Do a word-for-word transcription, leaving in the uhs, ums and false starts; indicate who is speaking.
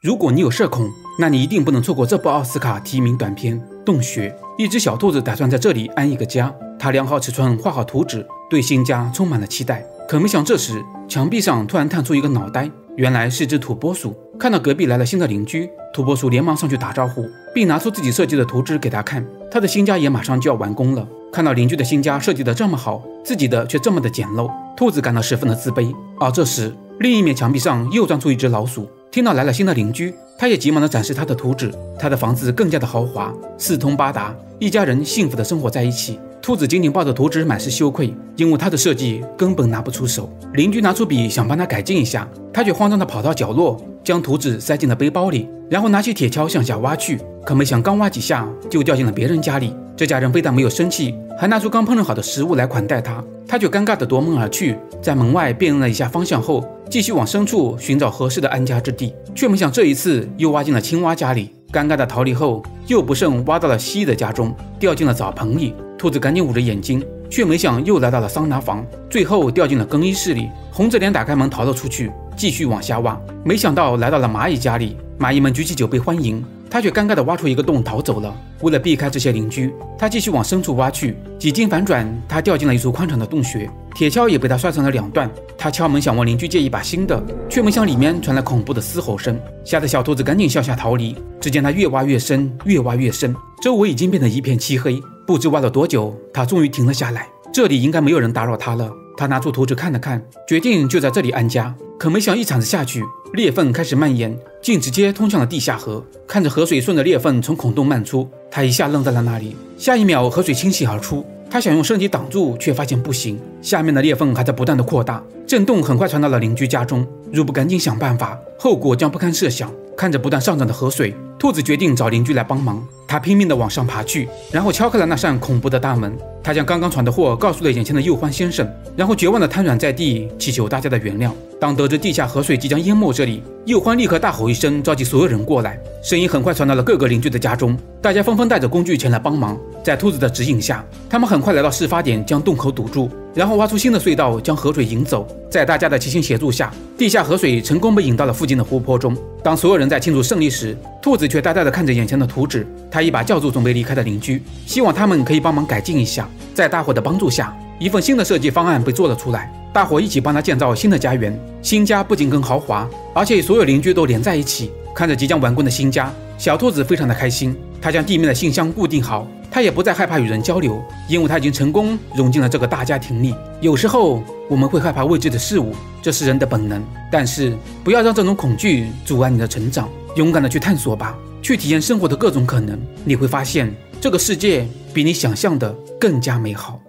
Speaker 1: 如果你有社恐，那你一定不能错过这部奥斯卡提名短片《洞穴》。一只小兔子打算在这里安一个家，它量好尺寸，画好图纸，对新家充满了期待。可没想这时，墙壁上突然探出一个脑袋，原来是只土拨鼠。看到隔壁来了新的邻居，土拨鼠连忙上去打招呼，并拿出自己设计的图纸给他看。他的新家也马上就要完工了。看到邻居的新家设计得这么好，自己的却这么的简陋，兔子感到十分的自卑。而这时，另一面墙壁上又钻出一只老鼠。听到来了新的邻居，他也急忙地展示他的图纸。他的房子更加的豪华，四通八达，一家人幸福地生活在一起。兔子紧紧抱着图纸，满是羞愧，因为他的设计根本拿不出手。邻居拿出笔想帮他改进一下，他却慌张地跑到角落，将图纸塞进了背包里，然后拿起铁锹向下挖去。可没想刚挖几下就掉进了别人家里。这家人非但没有生气，还拿出刚烹饪好的食物来款待他。他却尴尬地夺门而去，在门外辨认了一下方向后，继续往深处寻找合适的安家之地。却没想这一次又挖进了青蛙家里。尴尬的逃离后，又不慎挖到了蜥蜴的家中，掉进了澡盆里。兔子赶紧捂着眼睛，却没想又来到了桑拿房，最后掉进了更衣室里。红着脸打开门逃了出去，继续往下挖。没想到来到了蚂蚁家里，蚂蚁们举起酒杯欢迎，他却尴尬地挖出一个洞逃走了。为了避开这些邻居，他继续往深处挖去。几经反转，他掉进了一处宽敞的洞穴，铁锹也被他摔成了两段。他敲门想问邻居借一把新的，却没想里面传来恐怖的嘶吼声，吓得小兔子赶紧向下逃离。只见他越挖越深，越挖越深，周围已经变得一片漆黑。不知挖了多久，他终于停了下来。这里应该没有人打扰他了。他拿出图纸看了看，决定就在这里安家。可没想一铲子下去，裂缝开始蔓延，竟直接通向了地下河。看着河水顺着裂缝从孔洞漫出，他一下愣在了那里。下一秒，河水倾泻而出，他想用身体挡住，却发现不行，下面的裂缝还在不断的扩大，震动很快传到了邻居家中。如不赶紧想办法，后果将不堪设想。看着不断上涨的河水，兔子决定找邻居来帮忙。他拼命地往上爬去，然后敲开了那扇恐怖的大门。他将刚刚传的货告诉了眼前的右欢先生，然后绝望地瘫软在地，祈求大家的原谅。当得知地下河水即将淹没这里，右欢立刻大吼一声，召集所有人过来。声音很快传到了各个邻居的家中，大家纷纷带着工具前来帮忙。在兔子的指引下，他们很快来到事发点，将洞口堵住，然后挖出新的隧道，将河水引走。在大家的齐心协助下，地下河水成功被引到了附近的湖泊中。当所有人在庆祝胜利时，兔子却呆呆地看着眼前的图纸。他一把叫住准备离开的邻居，希望他们可以帮忙改进一下。在大伙的帮助下，一份新的设计方案被做了出来。大伙一起帮他建造新的家园。新家不仅更豪华，而且所有邻居都连在一起。看着即将完工的新家，小兔子非常的开心。他将地面的信箱固定好，他也不再害怕与人交流，因为他已经成功融进了这个大家庭里。有时候我们会害怕未知的事物，这是人的本能，但是不要让这种恐惧阻碍你的成长。勇敢的去探索吧，去体验生活的各种可能，你会发现这个世界比你想象的更加美好。